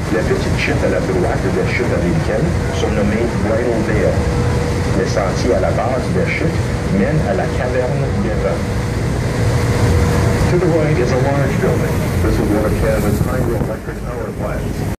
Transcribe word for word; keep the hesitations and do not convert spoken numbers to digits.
La petite chute à la droite de la chute américaine, surnommée Bridal Veil. Le sentier à la base de la chute mène à la caverne des vents. To the right is a large building. This is one of Canada's hydroelectric power plants.